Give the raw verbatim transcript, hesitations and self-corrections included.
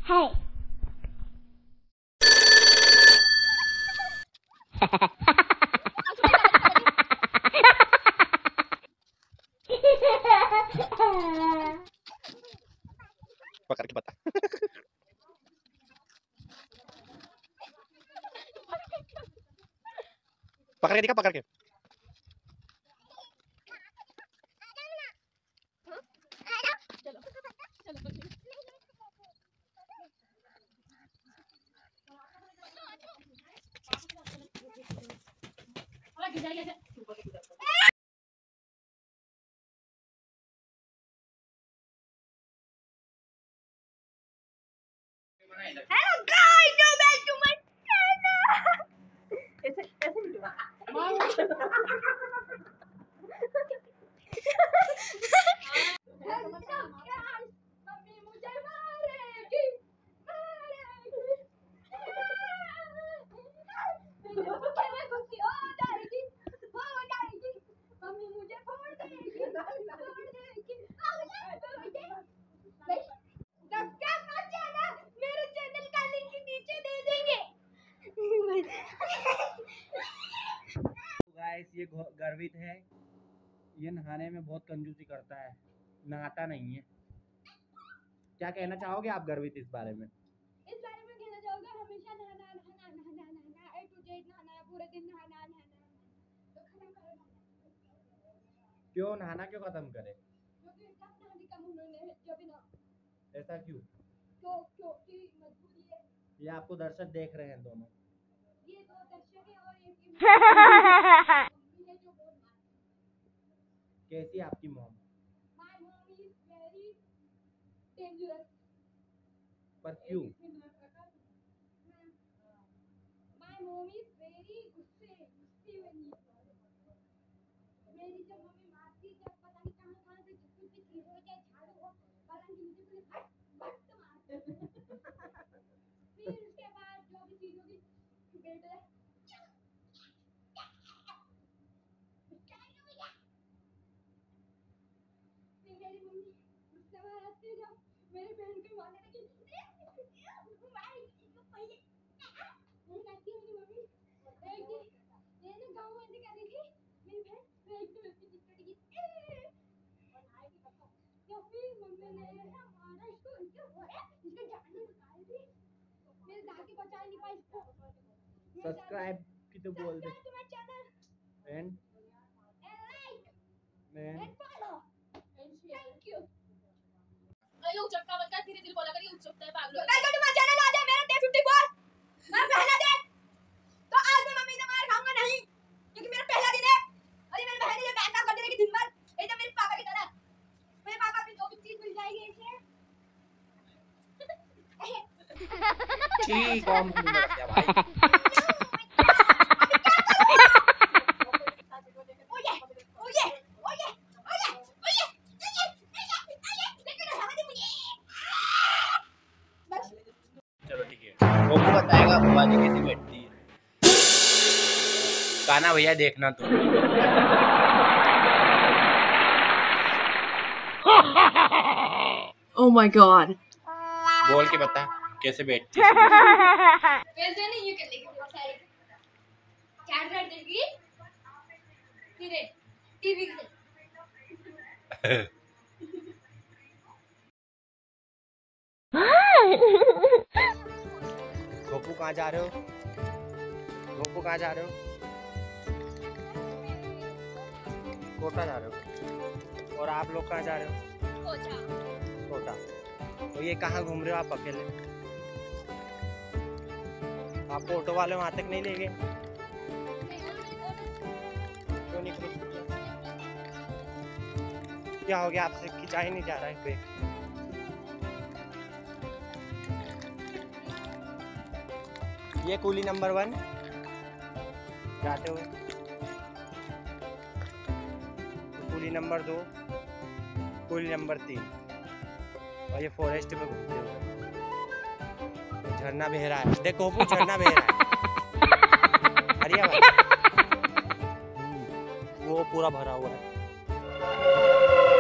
है। पकड़ के बता। पकड़ के दिखा, पकड़ के। Hello guys, go back to my channel. ऐसे ऐसे नहीं होगा। मम्मी मुझे मारेगी, मारेगी। मैं गुस्से हो जाएगी, हो जाएगी। मम्मी मुझे फोड़ देगी, फोड़ देगी। मेरे चैनल का लिंक नीचे दे देंगे। गाइस ये गर्वित है, ये नहाने में बहुत कंजूसी करता है, नहाता नहीं है। क्या कहना चाहोगे आप गर्वित इस बारे में? इस बारे में कहना चाहूँगा हमेशा नहाना नहाना नहाना नहाना ए टू जेड नहाना पूरे दिन नहाना नहाना तो खत्म करो। क्यों नहाना क्यों खत्म करे? क्योंकि जब नहाने का मन नहीं जब भी ना। ऐसा क्यों? क्यों क्योंकि मजबूरी है। ये आपको दर्शक देख रहे हैं दोनों। ये दो दर्शक है और एक है जो बहुत कैसी आपकी mom? My mom is very dangerous. पर क्यों? माय मॉम इज वेरी गुस्से गुस्से वाली। मेरी जब मम्मी मारती जब पता नहीं कहां कहां से कुछ भी चीज हो जाए झाड़ू हो पलंग नीचे से फट फट मारती। फिर उसके बाद जो भी चीज होगी बेटे मेरी मम्मी गुस्से में रहती है जब मेरी बहन को मारने लगी भाई इसको पहले मैं कहती हूँ मेरी मम्मी एक दिन ये ना गाँव में कर रही थी मेरी बहन मैं एक दिन उसकी चिट पड़ी और आएगी बताओ तो फिर मम्मी ने मारा इसको इसको बोले इसको जान निकाल दी मेरे दादी बचा नहीं पाई इसको। सब्सक्राइब की तो बोल दे to my channel and and like man and follow and thank you. अरे उचक्का मत कर, धीरे धीरे बोला कर, ये उचकता है पागल। Welcome to my channel. आज है मेरा डे चौवन। मैं पहला दिन तो आज मैं मम्मी से मार खाऊंगा नहीं क्योंकि मेरा पहला दिन है और ये मेरी बहन ये बैक करती रहेगी दिन भर एकदम मेरे पापा की तरह। मेरे पापा की जो भी चीज मिल जाएगी इसे ठीक कॉम में क्या भाई। ओए ओए ओए ओए ओए लेकिन हवा दे मुझे बस। चलो ठीक है, वो बताएगा भवानी कैसी बैठती है। काना भैया देखना तो। Oh my god. बोल के बता कैसे बैठती है। वैसे नहीं ये कर लेगी बहुत सारी चैट कर देगी फिर टीवी के गोपू कहाँ जा रहे हो? गोपू कहाँ जा रहे हो? कोटा जा रहे हो? और आप लोग कहाँ जा रहे हो? कोटा कोटा। तो ये कहाँ घूम रहे हो आप अकेले? आपको ऑटो वाले वहां तक नहीं ले गए? क्यों नहीं खुश? क्या हो गया आपसे खिंचा ही नहीं जा रहा है बैग? ये कूली नंबर वन जाते हुए, कूली नंबर दो, कूली नंबर तीन और ये फॉरेस्ट में घूमते हुए झरना बह रहा है। देखो वो झरना बह रहा है हरिया भाई, वो पूरा भरा हुआ है।